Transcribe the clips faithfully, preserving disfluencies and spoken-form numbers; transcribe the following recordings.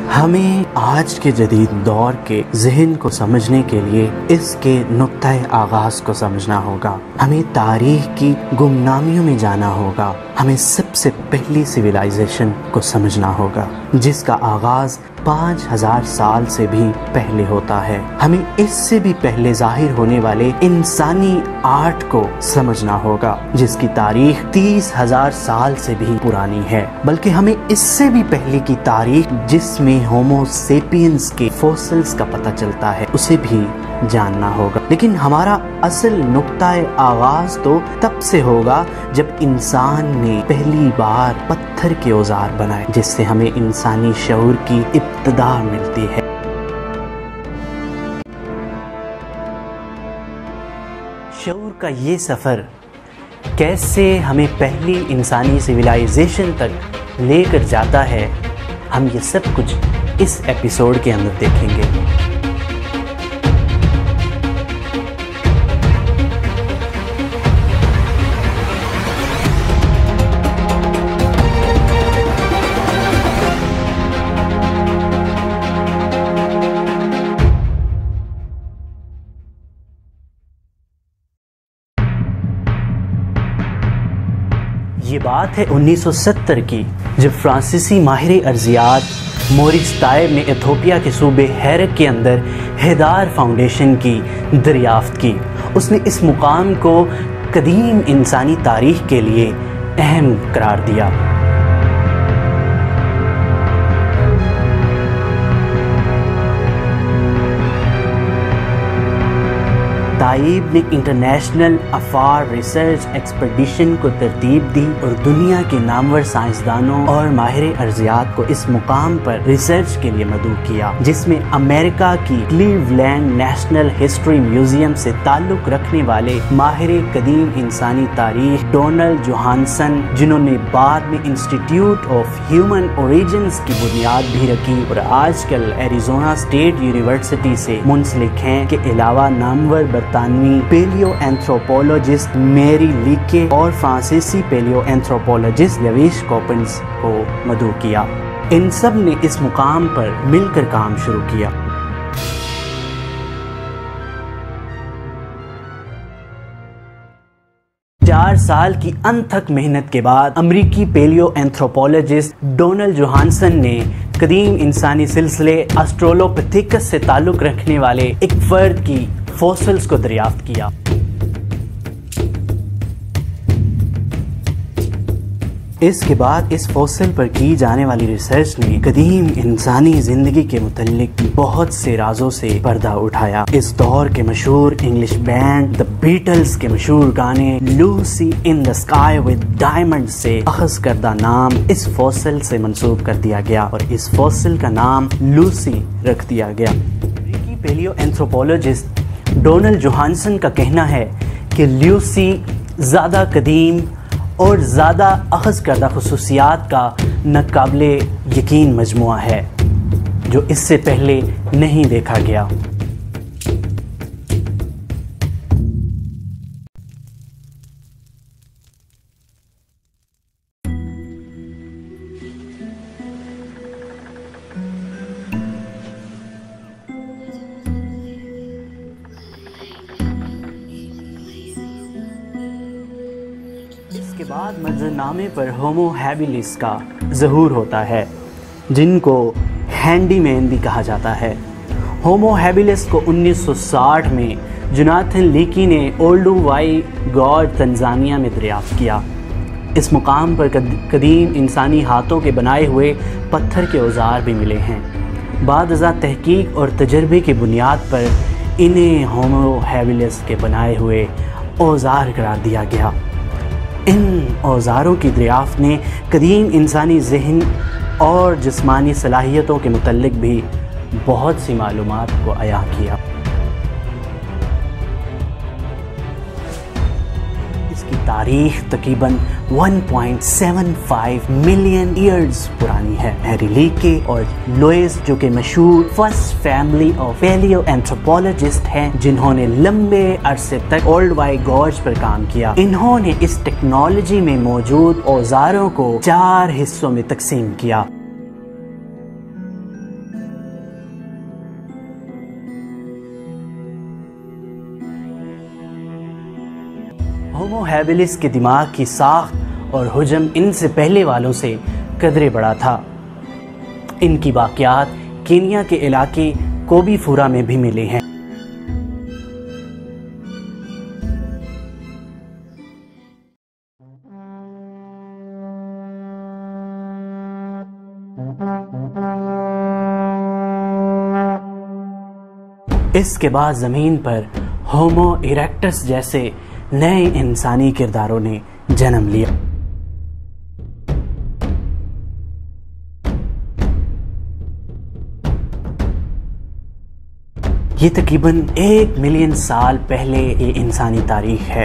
हमें आज के जदीद दौर के ज़हन को समझने के लिए इसके नुक्ता-ए आगाज़ को समझना होगा। हमें तारीख़ की गुमनामियों में जाना होगा। हमें सबसे पहली सिविलाइजेशन को समझना होगा जिसका आगाज़ पाँच हजार साल से भी पहले होता है। हमें इससे भी पहले जाहिर होने वाले इंसानी आर्ट को समझना होगा जिसकी तारीख तीस हजार साल से भी पुरानी है। बल्कि हमें इससे भी पहले की तारीख जिसमें होमो सेपियंस के फॉसिल्स का पता चलता है उसे भी जानना होगा। लेकिन हमारा असल नुक्ता-ए आगाज़ तो तब से होगा जब इंसान ने पहली बार पत्थर के औजार बनाए जिससे हमें इंसानी शऊर की इब्तिदा मिलती है। शऊर का ये सफ़र कैसे हमें पहली इंसानी सिविलाइजेशन तक लेकर जाता है, हम ये सब कुछ इस एपिसोड के अंदर देखेंगे। ये बात है उन्नीस सौ सत्तर की, जब फ्रांसीसी माहिर अर्जियात मोरिस ताइब ने इथोपिया के सूबे हैरक के अंदर हैदार फाउंडेशन की दरियाफ्त की। उसने इस मुकाम को कदीम इंसानी तारीख के लिए अहम करार दिया। ताइब ने इंटरनेशनल अफार रिसर्च एक्सपेडिशन को तरतीब दी और दुनिया के नामवर साइंसदानों और माहिर अर्जियात को इस मुकाम पर रिसर्च के लिए मदऊ किया, जिसमें अमेरिका की क्लीवलैंड नेशनल हिस्ट्री म्यूजियम से ताल्लुक रखने वाले माहिर कदीम इंसानी तारीख डोनाल्ड जोहानसन, जिन्होंने बाद में इंस्टीट्यूट ऑफ ह्यूमन ओरिजिन्स की बुनियाद भी रखी और आजकल एरिजोना स्टेट यूनिवर्सिटी से मुंसलिक हैं, के अलावा नामवर बरतानवी पेलियो एंथ्रोपोलॉजिस्ट मेरी लीके और फ्रांसीसी पेलियो एंथ्रोपोलॉजिस्ट लवीश कॉपन्स को मदऊ किया। इन सब ने इस मुकाम पर मिलकर काम शुरू किया। चार साल की अनथक मेहनत के बाद अमरीकी पेलियो एंथ्रोपोलॉजिस्ट डोनाल्ड जोहानसन ने कदीम इंसानी सिलसिले ऑस्ट्रेलोपिथेकस से ताल्लुक रखने वाले एक फर्द की फॉसिल्स को दरियाफ्त किया। इसके बाद इस फॉसिल पर की जाने वाली रिसर्च ने कदीम इंसानी जिंदगी के मुतल्लिक बहुत से राजों से पर्दा उठाया। इस दौर के मशहूर इंग्लिश बैंड द बीटल्स के मशहूर गाने Lucy in the sky with diamond से अखज़ करदा नाम इस फॉसिल से मंसूब कर दिया गया और इस फॉसिल का नाम लूसी रख दिया गया। अमेरिकी पेलियो एंथ्रोपोलॉजिस्ट डोनाल्ड जोहानसन का कहना है कि लूसी ज़्यादा कदीम और ज़्यादा अखज़ करदा खुसूसियात का नाक़ाबिले यकीन मजमुआ है जो इससे पहले नहीं देखा गया। इसके बाद मंजरनामे पर होमो हैबिलिस का ज़हूर होता है, जिनको हैंडीमैन भी कहा जाता है। होमो हैबिलिस को उन्नीस सौ साठ में जोनाथन लीकी ने ओल्डुवाई गॉर्ज तंजानिया में दरियाफ्त किया। इस मुकाम पर कदीम इंसानी हाथों के बनाए हुए पत्थर के औजार भी मिले हैं। बादअज़ा तहकीक और तजर्बे की बुनियाद पर इन्हें होमो हैबिलिस के बनाए हुए औजार करार दिया गया। इन औजारों की दरियाफ्त ने कदीम इंसानी ज़हन और जिस्मानी सलाहियतों के मुतल्लिक भी बहुत सी मालूमात को आया किया। इसकी तारीख तकरीबन एक पॉइंट सात पाँच मिलियन ईयर्स पुरानी है। हैरी लीके और लोइस, जो कि मशहूर first family of paleoanthropologist हैं, जिन्होंने लंबे अरसे तक ओल्डुवाई गॉर्ज पर काम किया, इन्होंने इस टेक्नोलॉजी में मौजूद औजारों को चार हिस्सों में तकसीम किया। हैबिलिस के दिमाग की साख्त और हुजम इनसे पहले वालों से कदरे बड़ा था। इनकी वाक़यात केनिया के इलाके कोबीफूरा में भी मिले हैं। इसके बाद ज़मीन पर होमो इरेक्टस जैसे नए इंसानी किरदारों ने जन्म लिया। ये तकरीबन एक मिलियन साल पहले ये इंसानी तारीख है।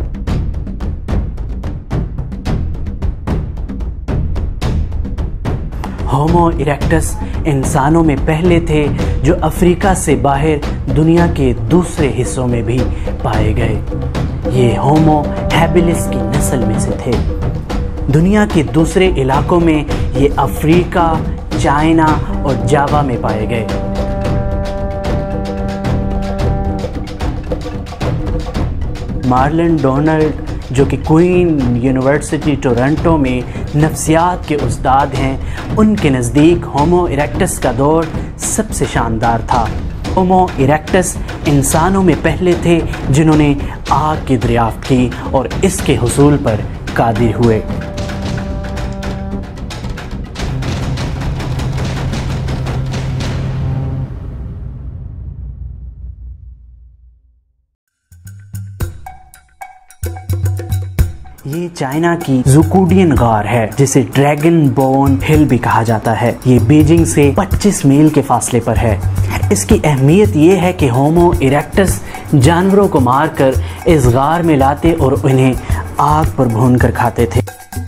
होमो इरेक्टस इंसानों में पहले थे जो अफ्रीका से बाहर दुनिया के दूसरे हिस्सों में भी पाए गए। ये होमो हैबिलिस की नस्ल में से थे। दुनिया के दूसरे इलाकों में ये अफ्रीका, चाइना और जावा में पाए गए। मार्लन डोनाल्ड, जो कि क्वीन यूनिवर्सिटी टोरंटो में नफ्सियात के उस्ताद हैं, उनके नज़दीक होमो इरेक्टस का दौर सबसे शानदार था। होमो इरेक्टस इंसानों में पहले थे जिन्होंने आग की दरियाफ्त की और इसके हुसूल पर कादिर हुए। ये चाइना की ज़ुकोडियन गार है, जिसे ड्रैगन बोन हिल भी कहा जाता है। ये बीजिंग से पच्चीस मील के फासले पर है। इसकी अहमियत ये है कि होमो इरेक्टस जानवरों को मारकर इस गार में लाते और उन्हें आग पर भूनकर खाते थे।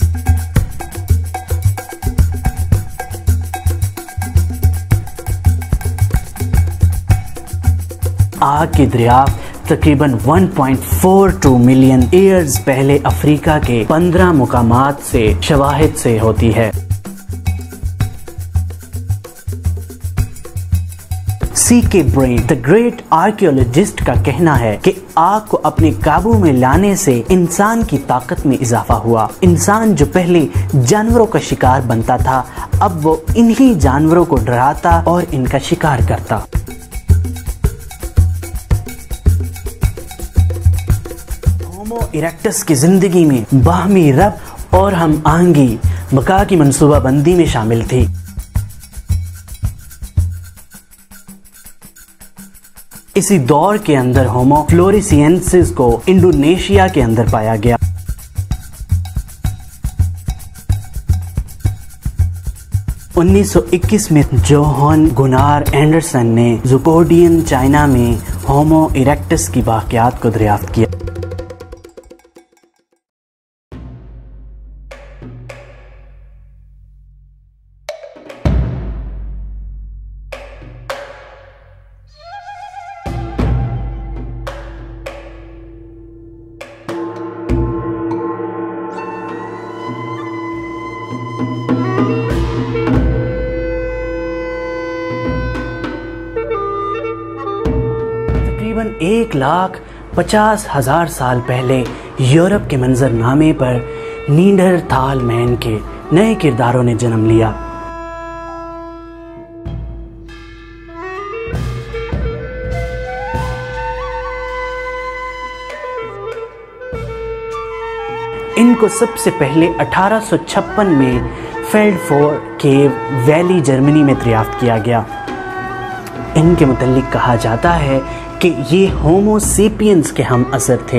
आग की दरियाफ्त तकरीबन एक पॉइंट चार दो मिलियन ईयर्स पहले अफ्रीका के पंद्रह मुकामात से शवाहिद से होती है। सी के ब्रेन, द ग्रेट आर्कियोलॉजिस्ट, का कहना है कि आग को अपने काबू में लाने से इंसान की ताकत में इजाफा हुआ। इंसान जो पहले जानवरों का शिकार बनता था, अब वो इन्हीं जानवरों को डराता और इनका शिकार करता। होमो इरेक्टस की जिंदगी में बाहमी रब और हम आहंगी बका की मंसूबाबंदी में शामिल थी। इसी दौर के अंदर होमो फ्लोरेसियेंसिस को इंडोनेशिया के अंदर पाया गया। उन्नीस सौ इक्कीस में जोहान गुनार एंडरसन ने ज़ुकोडियन चाइना में होमो इरेक्टस की वाक़यात को दरियाफ्त किया। तकरीबन एक लाख पचास हजार साल पहले यूरोप के मंजरनामे पर नींडरथाल मैन के नए किरदारों ने जन्म लिया। इनको सबसे पहले अठारह सौ छप्पन में फेल्डफोर केव वैली जर्मनी में दरियाफ्त किया गया। इनके मुतल्लिक कहा जाता है कि ये होमो सेपियंस के हम असर थे।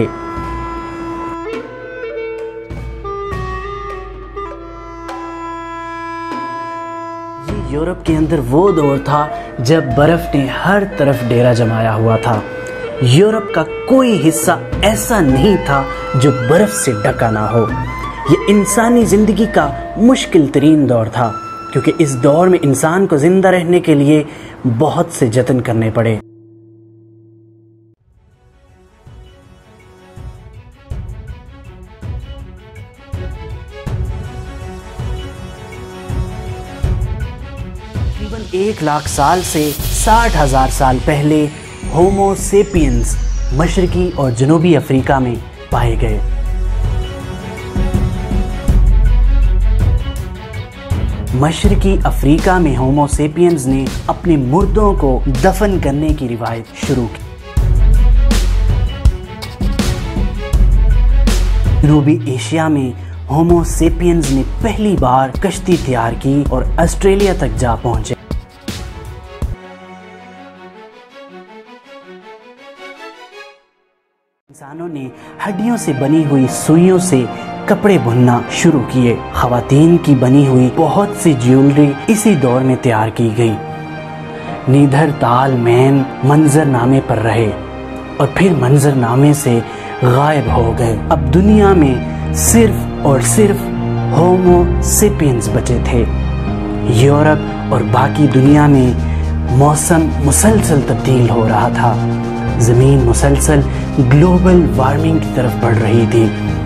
ये यूरोप के अंदर वो दौर था जब बर्फ ने हर तरफ डेरा जमाया हुआ था। यूरोप का कोई हिस्सा ऐसा नहीं था जो बर्फ से ढका ना हो। ये इंसानी जिंदगी का मुश्किल तरीन दौर था, क्योंकि इस दौर में इंसान को जिंदा रहने के लिए बहुत से जतन करने पड़े। तकरीबन एक लाख साल से साठ हजार साल पहले होमो सेपियंस मशरकी और जनूबी अफ्रीका में पाए गए। मशरकी अफ्रीका में होमो सेपियंस ने अपने मुर्दों को दफन करने की रिवायत शुरू की। जनूबी एशिया में होमो सेपियंस ने पहली बार कश्ती तैयार की और ऑस्ट्रेलिया तक जा पहुंचे। इंसानों ने हड्डियों से बनी हुई सुइयों से कपड़े बुनना शुरू किए। खवातीन की बनी हुई बहुत सी ज्वेलरी इसी दौर में तैयार की गई। नीदरताल मैन मंजरनामे पर रहे और फिर मंजरनामे से गायब हो गए। अब दुनिया में सिर्फ और सिर्फ होमो सेपियंस बचे थे। यूरोप और बाकी दुनिया में मौसम मुसलसल तब्दील हो रहा था। ज़मीन मुसलसल ग्लोबल वार्मिंग की तरफ बढ़ रही थी।